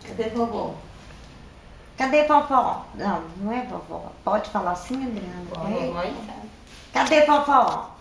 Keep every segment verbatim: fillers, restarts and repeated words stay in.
Cadê vovó? Cadê vovó? Não, não é vovó. Pode falar assim, Adriana? Vovó, É? então. Cadê vovó?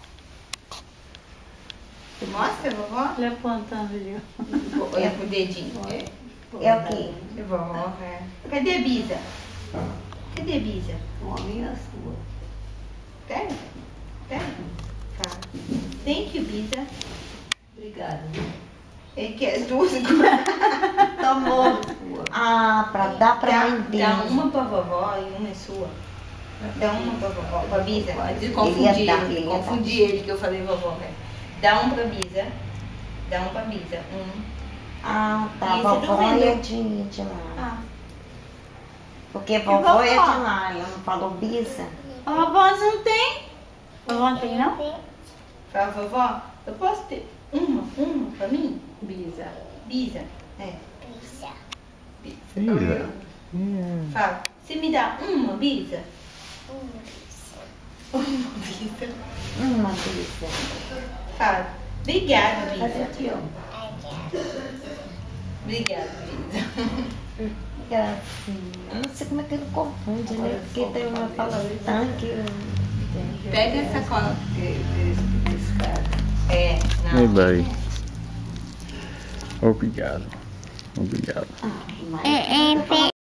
Mostra, vovó. Ele apontando ali. Olha pro dedinho. É. É o quê? Vovó, é. Cadê a Bisa? Cadê a Bisa? Uma minha sua. Pega. Pega. Fala. Thank you, Bisa. Obrigada. Ele quer duas. Tomou. Ah, pra dar pra Dá, mãe dele. dá uma pra vovó e uma é sua. Dá uma pra vovó, pra Bisa. Antes de Ele confundir ia ele, dar, ele ia confundir ele que eu falei vovó, né? Dá um pra Bisa. Dá um pra Bisa. Um. Ah, tá. Isso, eu tô Vovó vendo. é de, de lá. Ah. Porque vovó é de vovó? lá. Ela não falou bisa. A vovó não tem? A vovó não tem, não? Fala, vovó, eu posso ter uma, uma pra mim? Bisa. Bisa. É. Bisa. Bisa. Bisa. Fala, você me dá uma Bisa? Uma bisa. Uma Bisa. Uma bisa. Fala, obrigada, Mas eu Bisa. te amo. Obrigada, Bisa. Gracinha. Eu não sei como é que ele confunde, né? Porque tem uma palavra tanque. eu- Pega essa cola. Desse cara. É, Ei, não. bem. Obrigado. Obrigado. Ah, mas- É, é,